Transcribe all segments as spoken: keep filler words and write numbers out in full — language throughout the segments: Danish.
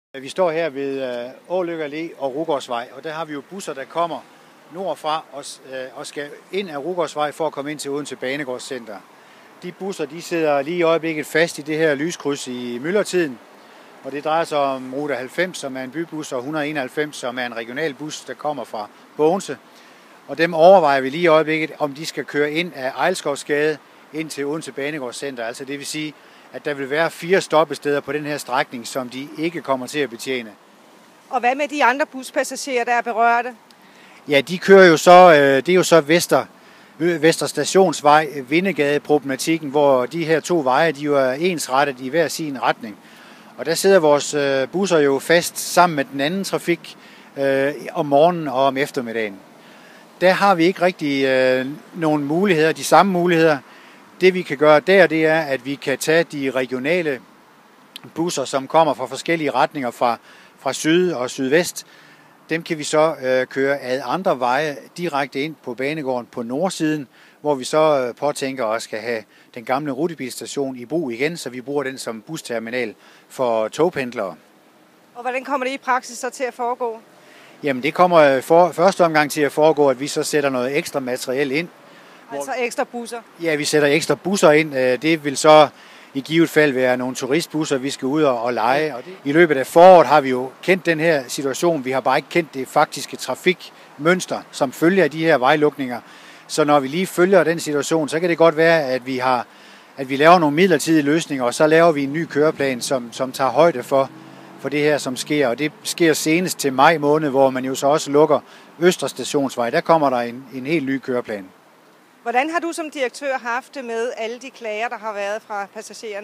Vi står her ved Ålykke Allé og Rugårdsvej, og der har vi jo busser, der kommer nordfra og skal ind af Rugårdsvej for at komme ind til Odense Banegårdscenter. De busser de sidder lige i øjeblikket fast i det her lyskryds i myldretiden, og det drejer sig om rute halvfems, som er en bybus, og et hundrede og enoghalvfems, som er en regional bus, der kommer fra Bogense. Og dem overvejer vi lige i øjeblikket, om de skal køre ind af Ejlskovsgade ind til Odense Banegårdscenter. Altså det vil sige, at der vil være fire stoppesteder på den her strækning, som de ikke kommer til at betjene. Og hvad med de andre buspassagerer, der er berørte? Ja, de kører jo så, det er jo så Vester, Vester Stationsvej, Vindegade-problematikken, hvor de her to veje, de jo er ensrettet i hver sin retning. Og der sidder vores busser jo fast sammen med den anden trafik øh, om morgenen og om eftermiddagen. Der har vi ikke rigtig øh, nogen muligheder, de samme muligheder. Det vi kan gøre der, det er, at vi kan tage de regionale busser, som kommer fra forskellige retninger fra, fra syd og sydvest. Dem kan vi så øh, køre ad andre veje direkte ind på banegården på nordsiden, hvor vi så øh, påtænker os skal have den gamle rutebilstation i brug igen, så vi bruger den som busterminal for togpendlere. Og hvordan kommer det i praksis så til at foregå? Jamen det kommer for første omgang til at foregå, at vi så sætter noget ekstra materiel ind. Altså ekstra busser? Ja, vi sætter ekstra busser ind. Det vil så i givet fald være nogle turistbusser, vi skal ud og lege. Og i løbet af foråret har vi jo kendt den her situation. Vi har bare ikke kendt det faktiske trafikmønster, som følger af de her vejlukninger. Så når vi lige følger den situation, så kan det godt være, at vi, har, at vi laver nogle midlertidige løsninger, og så laver vi en ny køreplan, som, som tager højde for, for det her, som sker. Og det sker senest til maj måned, hvor man jo så også lukker Østre Stationsvej. Der kommer der en, en helt ny køreplan. Hvordan har du som direktør haft det med alle de klager, der har været fra passagererne?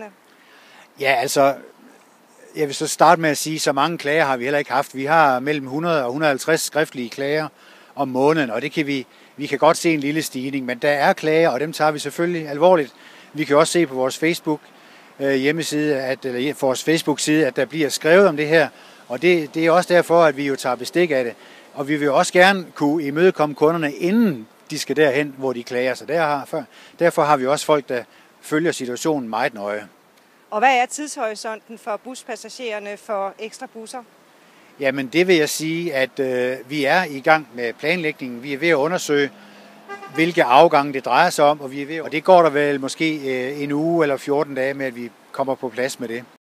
Ja, altså, jeg vil så starte med at sige, at så mange klager har vi heller ikke haft. Vi har mellem hundrede og et hundrede og halvtreds skriftlige klager om måneden, og det kan vi, vi kan godt se en lille stigning, men der er klager, og dem tager vi selvfølgelig alvorligt. Vi kan også se på vores Facebook hjemmeside, at, eller vores Facebook-side, at der bliver skrevet om det her, og det, det er også derfor, at vi jo tager bestik af det. Og vi vil også gerne kunne imødekomme kunderne, inden de skal derhen, hvor de klager. Så der, derfor har vi også folk, der følger situationen meget nøje. Og hvad er tidshorisonten for buspassagererne for ekstra busser? Jamen det vil jeg sige, at øh, vi er i gang med planlægningen. Vi er ved at undersøge, hvilke afgange det drejer sig om, og, vi er ved, og det går der vel måske øh, en uge eller fjorten dage med, at vi kommer på plads med det.